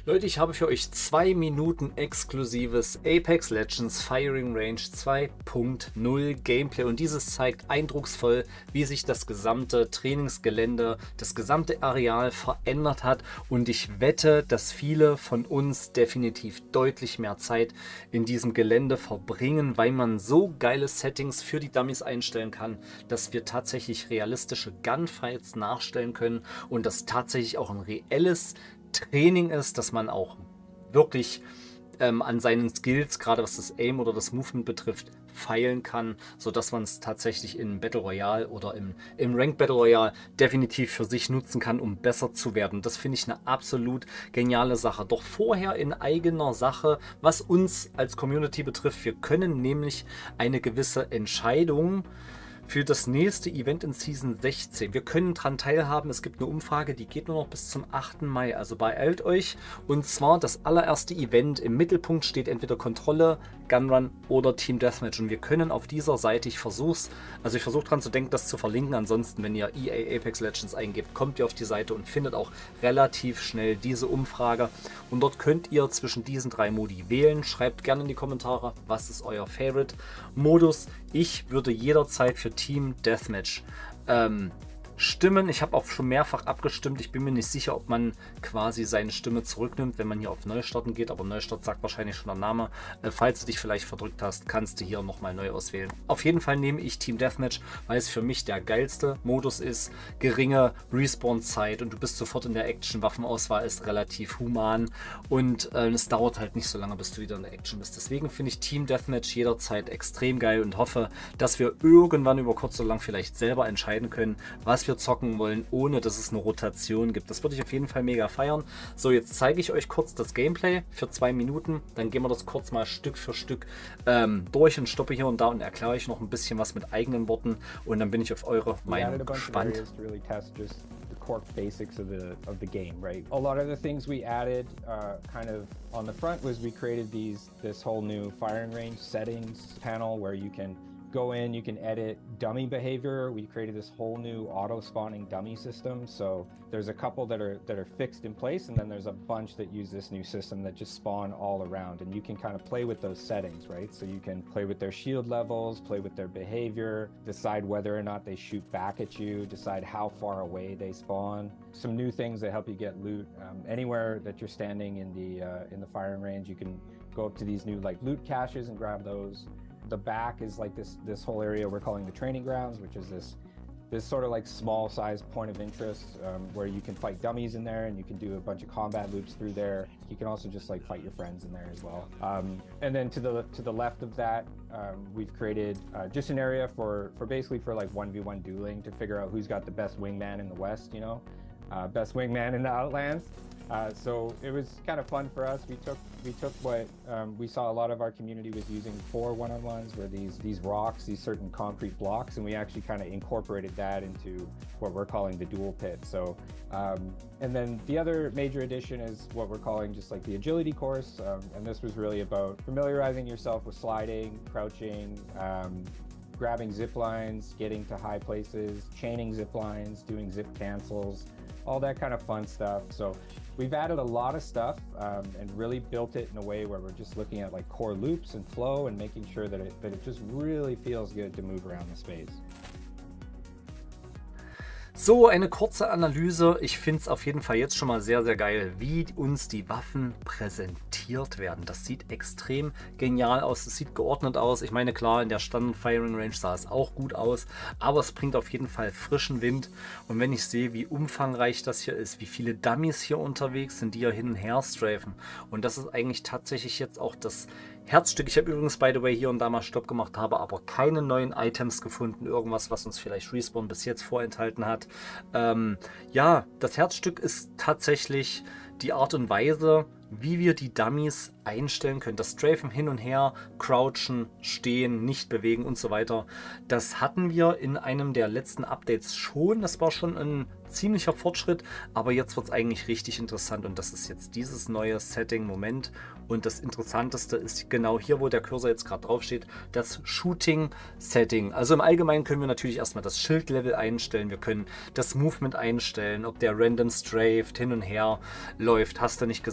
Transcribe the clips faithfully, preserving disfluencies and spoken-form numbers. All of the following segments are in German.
Leute, ich habe für euch zwei Minuten exklusives Apex Legends Firing Range zwei Punkt null Gameplay und dieses zeigt eindrucksvoll, wie sich das gesamte Trainingsgelände, das gesamte Areal verändert hat und ich wette, dass viele von uns definitiv deutlich mehr Zeit in diesem Gelände verbringen, weil man so geile Settings für die Dummies einstellen kann, dass wir tatsächlich realistische Gunfights nachstellen können und das tatsächlich auch ein reelles Training ist, dass man auch wirklich ähm, an seinen Skills, gerade was das Aim oder das Movement betrifft, feilen kann, sodass man es tatsächlich in Battle Royale oder im, im Ranked Battle Royale definitiv für sich nutzen kann, um besser zu werden. Das finde ich eine absolut geniale Sache. Doch vorher in eigener Sache, was uns als Community betrifft, wir können nämlich eine gewisse Entscheidung für das nächste Event in Season sechzehn. Wir können daran teilhaben. Es gibt eine Umfrage, die geht nur noch bis zum achten Mai. Also beeilt euch. Und zwar das allererste Event. Im Mittelpunkt steht entweder Kontrolle, Gunrun oder Team Deathmatch. Und wir können auf dieser Seite, ich versuch's, also ich versuche dran zu denken, das zu verlinken. Ansonsten, wenn ihr E A Apex Legends eingebt, kommt ihr auf die Seite und findet auch relativ schnell diese Umfrage. Und dort könnt ihr zwischen diesen drei Modi wählen. Schreibt gerne in die Kommentare, was ist euer Favorite-Modus. Ich würde jederzeit für Team Deathmatch ähm, stimmen. Ich habe auch schon mehrfach abgestimmt. Ich bin mir nicht sicher, ob man quasi seine Stimme zurücknimmt, wenn man hier auf Neustarten geht. Aber Neustart sagt wahrscheinlich schon der Name. Äh, falls du dich vielleicht verdrückt hast, kannst du hier nochmal neu auswählen. Auf jeden Fall nehme ich Team Deathmatch, weil es für mich der geilste Modus ist. Geringe Respawn-Zeit und du bist sofort in der Action. Waffenauswahl ist relativ human und äh, es dauert halt nicht so lange, bis du wieder in der Action bist. Deswegen finde ich Team Deathmatch jederzeit extrem geil und hoffe, dass wir irgendwann über kurz oder lang vielleicht selber entscheiden können, was wir zocken wollen, ohne dass es eine Rotation gibt. Das würde ich auf jeden Fall mega feiern. So, jetzt zeige ich euch kurz das Gameplay für zwei Minuten. Dann gehen wir das kurz mal Stück für Stück ähm, durch und stoppe hier und da und erkläre euch noch ein bisschen was mit eigenen Worten und dann bin ich auf eure Meinung gespannt. Core basics of the of the game, right? A lot of the things we added uh, kind of on the front was we created these this whole new firing range settings panel where you can go in, you can edit dummy behavior. We created this whole new auto spawning dummy system. So there's a couple that are that are fixed in place, and then there's a bunch that use this new system that just spawn all around, and you can kind of play with those settings, right? So you can play with their shield levels, play with their behavior, decide whether or not they shoot back at you, decide how far away they spawn. Some new things that help you get loot um, anywhere that you're standing in the uh, in the firing range. You can go up to these new like loot caches and grab those. The back is like this this whole area we're calling the training grounds, which is this this sort of like small size point of interest um, where you can fight dummies in there and you can do a bunch of combat loops through there. You can also just like fight your friends in there as well. Um, and then to the to the left of that, um, we've created uh, just an area for for basically for like one v one dueling to figure out who's got the best wingman in the West, you know, uh, best wingman in the Outlands. Uh, so it was kind of fun for us. We took we took what um, we saw a lot of our community was using for one-on-ones, were these these rocks, these certain concrete blocks, and we actually kind of incorporated that into what we're calling the dual pit. So um, and then the other major addition is what we're calling just like the agility course, um, and this was really about familiarizing yourself with sliding, crouching, um, grabbing zip lines, getting to high places, chaining zip lines, doing zip cancels, all that kind of fun stuff. So we've added a lot of stuff um, and really built it in a way where we're just looking at like core loops and flow and making sure that it, that it just really feels good to move around the space. So, eine kurze Analyse. Ich finde es auf jeden Fall jetzt schon mal sehr, sehr geil, wie uns die Waffen präsentiert werden. Das sieht extrem genial aus. Es sieht geordnet aus. Ich meine, klar, in der Standard Firing Range sah es auch gut aus, aber es bringt auf jeden Fall frischen Wind. Und wenn ich sehe, wie umfangreich das hier ist, wie viele Dummies hier unterwegs sind, die hier hin und her strafen. Und das ist eigentlich tatsächlich jetzt auch das Herzstück. Ich habe übrigens, by the way, hier und da mal Stopp gemacht, habe aber keine neuen Items gefunden. Irgendwas, was uns vielleicht Respawn bis jetzt vorenthalten hat. Ähm, ja, das Herzstück ist tatsächlich die Art und Weise, wie wir die Dummies einstellen können. Das Strafen hin und her, crouchen, stehen, nicht bewegen und so weiter. Das hatten wir in einem der letzten Updates schon. Das war schon ein ziemlicher Fortschritt, aber jetzt wird es eigentlich richtig interessant und das ist jetzt dieses neue Setting. Moment. Und das Interessanteste ist genau hier, wo der Cursor jetzt gerade drauf steht, das Shooting-Setting. Also im Allgemeinen können wir natürlich erstmal das Schildlevel einstellen. Wir können das Movement einstellen, ob der random strafed hin und her läuft. Hast du nicht gesehen?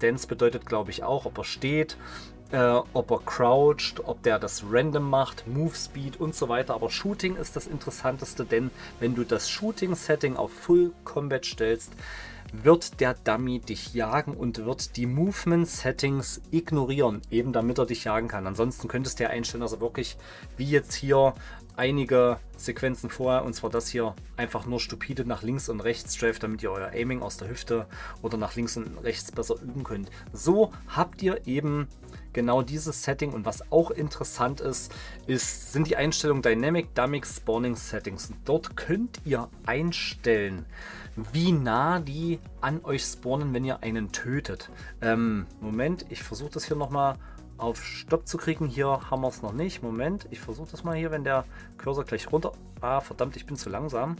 Stance bedeutet, glaube ich, auch, ob er steht, äh, ob er croucht, ob der das random macht, Move Speed und so weiter. Aber Shooting ist das Interessanteste, denn wenn du das Shooting-Setting auf Full Combat stellst, wird der Dummy dich jagen und wird die Movement-Settings ignorieren, eben damit er dich jagen kann. Ansonsten könntest du ja einstellen, dass er wirklich, wie jetzt hier einige Sequenzen vorher, und zwar das hier, einfach nur stupide nach links und rechts straft, damit ihr euer Aiming aus der Hüfte oder nach links und rechts besser üben könnt. So habt ihr eben genau dieses Setting, und was auch interessant ist, ist sind die Einstellungen Dynamic Dummy Spawning Settings. Und dort könnt ihr einstellen, wie nah die an euch spawnen, wenn ihr einen tötet. Ähm, Moment, ich versuche das hier nochmal auf Stopp zu kriegen. Hier haben wir es noch nicht. Moment, ich versuche das mal hier, wenn der Cursor gleich runter... Ah, verdammt, ich bin zu langsam.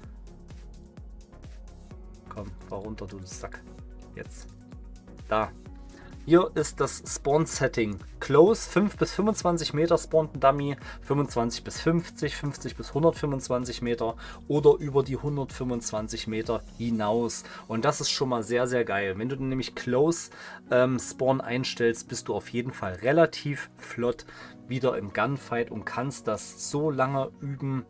Komm, fahr runter, du Sack. Jetzt. Da. Hier ist das Spawn-Setting. Close, fünf bis fünfundzwanzig Meter spawnt ein Dummy, fünfundzwanzig bis fünfzig, fünfzig bis hundertfünfundzwanzig Meter oder über die hundertfünfundzwanzig Meter hinaus. Und das ist schon mal sehr, sehr geil. Wenn du nämlich Close ähm, Spawn einstellst, bist du auf jeden Fall relativ flott wieder im Gunfight und kannst das so lange üben,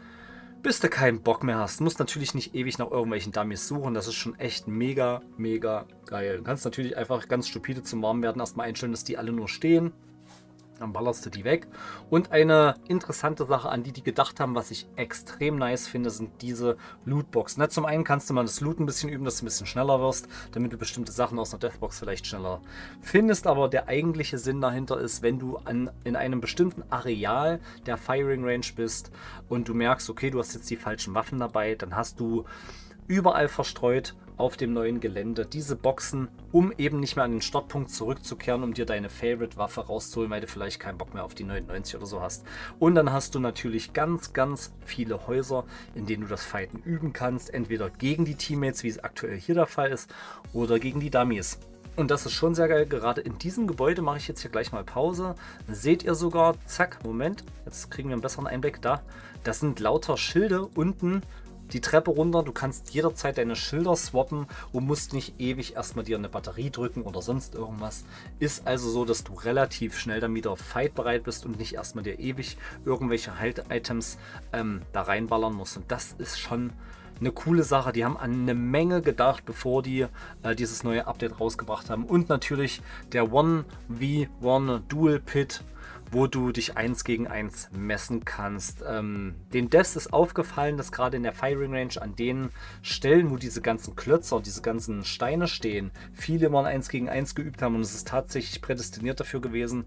bis du keinen Bock mehr hast. Du musst natürlich nicht ewig nach irgendwelchen Dummies suchen. Das ist schon echt mega, mega geil. Du kannst natürlich einfach ganz stupide zum Warmwerden erstmal einstellen, dass die alle nur stehen. Dann ballerst du die weg. Und eine interessante Sache, an die die gedacht haben, was ich extrem nice finde, sind diese Lootboxen. Na, zum einen kannst du mal das Loot ein bisschen üben, dass du ein bisschen schneller wirst, damit du bestimmte Sachen aus einer Deathbox vielleicht schneller findest. Aber der eigentliche Sinn dahinter ist, wenn du an, in einem bestimmten Areal der Firing Range bist und du merkst, okay, du hast jetzt die falschen Waffen dabei, dann hast du überall verstreut auf dem neuen Gelände diese Boxen, um eben nicht mehr an den Startpunkt zurückzukehren, um dir deine Favorite-Waffe rauszuholen, weil du vielleicht keinen Bock mehr auf die neunundneunzig oder so hast. Und dann hast du natürlich ganz, ganz viele Häuser, in denen du das Fighten üben kannst, entweder gegen die Teammates, wie es aktuell hier der Fall ist, oder gegen die Dummies. Und das ist schon sehr geil. Gerade in diesem Gebäude mache ich jetzt hier gleich mal Pause. Seht ihr sogar, zack, Moment, jetzt kriegen wir einen besseren Einblick da. Das sind lauter Schilde unten. Die Treppe runter, du kannst jederzeit deine Schilder swappen und musst nicht ewig erstmal dir eine Batterie drücken oder sonst irgendwas. Ist also so, dass du relativ schnell dann wieder fightbereit bist und nicht erstmal dir ewig irgendwelche Halt-Items ähm, da reinballern musst. Und das ist schon eine coole Sache. Die haben an eine Menge gedacht, bevor die äh, dieses neue Update rausgebracht haben. Und natürlich der eins gegen eins Dual Pit, wo du dich eins gegen eins messen kannst. Ähm, den Devs ist aufgefallen, dass gerade in der Firing Range an den Stellen, wo diese ganzen Klötzer, diese ganzen Steine stehen, viele mal eins gegen eins geübt haben und es ist tatsächlich prädestiniert dafür gewesen.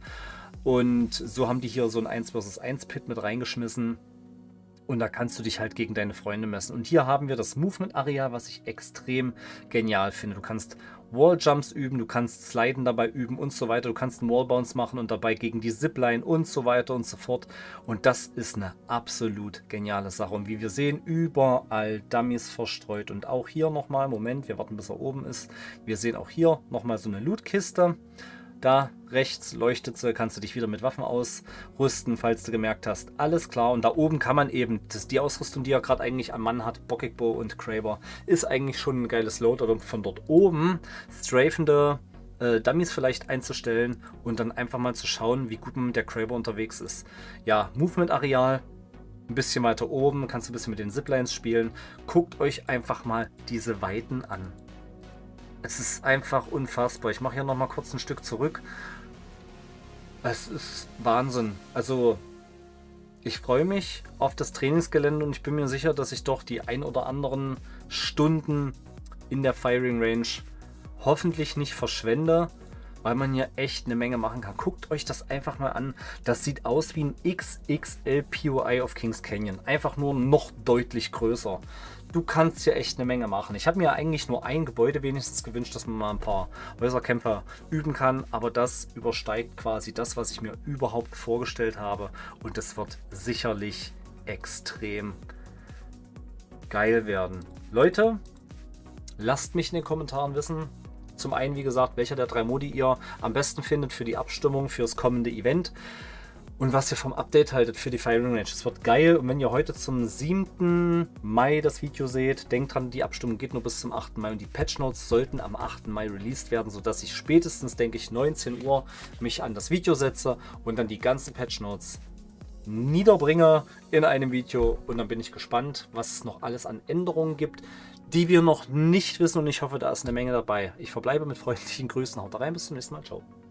Und so haben die hier so ein eins versus eins Pit mit reingeschmissen. Und da kannst du dich halt gegen deine Freunde messen. Und hier haben wir das Movement-Areal, was ich extrem genial finde. Du kannst Walljumps üben, du kannst Sliden dabei üben und so weiter. Du kannst einen Wallbounce machen und dabei gegen die Zipline und so weiter und so fort. Und das ist eine absolut geniale Sache. Und wie wir sehen, überall Dummies verstreut. Und auch hier nochmal, Moment, wir warten bis er oben ist. Wir sehen auch hier nochmal so eine Lootkiste. Da rechts leuchtet sie, kannst du dich wieder mit Waffen ausrüsten, falls du gemerkt hast. Alles klar. Und da oben kann man eben, das, die Ausrüstung, die er gerade eigentlich am Mann hat, Bockigbo und Kraber, ist eigentlich schon ein geiles Load. Oder von dort oben strafende äh, Dummies vielleicht einzustellen und dann einfach mal zu schauen, wie gut man mit der Kraber unterwegs ist. Ja, Movement-Areal. Ein bisschen weiter oben, kannst du ein bisschen mit den Ziplines spielen. Guckt euch einfach mal diese Weiten an. Es ist einfach unfassbar. Ich mache hier noch mal kurz ein Stück zurück. Es ist Wahnsinn. Also ich freue mich auf das Trainingsgelände und ich bin mir sicher, dass ich doch die ein oder anderen Stunden in der Firing Range hoffentlich nicht verschwende, weil man hier echt eine Menge machen kann. Guckt euch das einfach mal an. Das sieht aus wie ein X X L P O I auf Kings Canyon. Einfach nur noch deutlich größer. Du kannst hier echt eine Menge machen. Ich habe mir eigentlich nur ein Gebäude wenigstens gewünscht, dass man mal ein paar Häuserkämpfer üben kann. Aber das übersteigt quasi das, was ich mir überhaupt vorgestellt habe. Und das wird sicherlich extrem geil werden. Leute, lasst mich in den Kommentaren wissen. Zum einen, wie gesagt, welcher der drei Modi ihr am besten findet für die Abstimmung fürs kommende Event. und was ihr vom Update haltet für die Firing Range. Es wird geil und wenn ihr heute zum siebten Mai das Video seht, denkt dran, die Abstimmung geht nur bis zum achten Mai und die Patch Notes sollten am achten Mai released werden, sodass ich spätestens, denke ich, neunzehn Uhr mich an das Video setze und dann die ganzen Patch Notes niederbringe in einem Video und dann bin ich gespannt, was es noch alles an Änderungen gibt, die wir noch nicht wissen und ich hoffe, da ist eine Menge dabei. Ich verbleibe mit freundlichen Grüßen. Haut rein, bis zum nächsten Mal. Ciao.